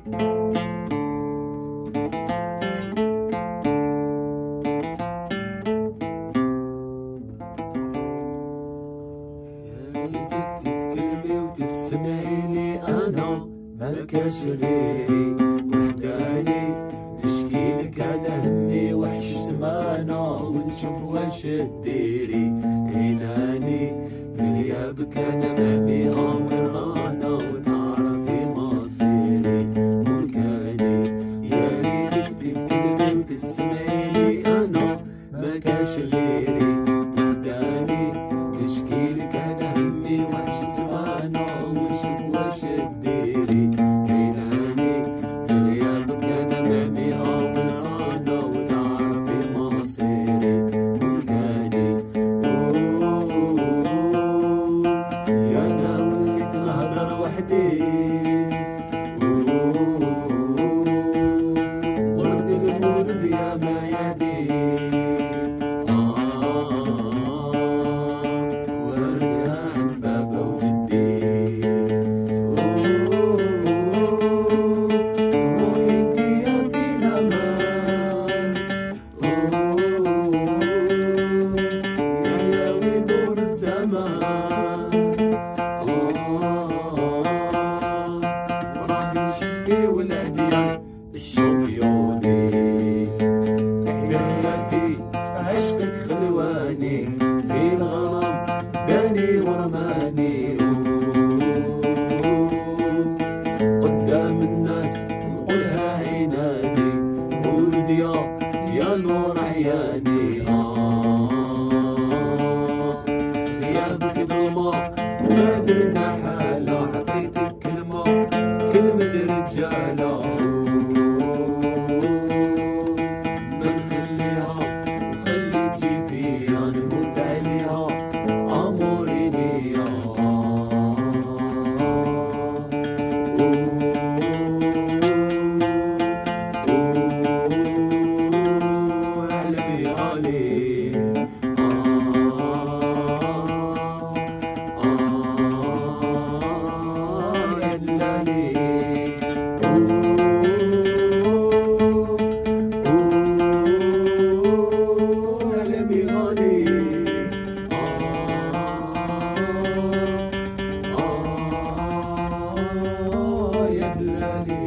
تتكلمي وتسمعيني انا مالكاش غيري وحداني نشكيلك على همي وحش سمانة ونشوف واش ديري عيناني غيابك انا مهميها وين رانا وتعرفي مصيري مكاني يا ريتك تتكلمي وتسمعيني انا مالكاش غيري وحداني نشكيلك على همي وحش سمانة ونشوف واش ديري عيناني غيابك انا مهميها وين رانا وتعرفي مصيري مكاني يا انا وليت نهضر وحدي ورد المولد يا ما يهدي الشوقيوني في حياتي عشقك خلواني في الغرام باني ورماني قدام الناس نقولها عيناني ولد يا نور عياني غيابك ظلمة وبدنا حالة عطيتك كلمة رجالة يا بلادي